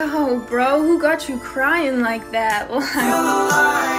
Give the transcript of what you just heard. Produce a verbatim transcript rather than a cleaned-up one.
Oh, bro, who got you crying like that? Like...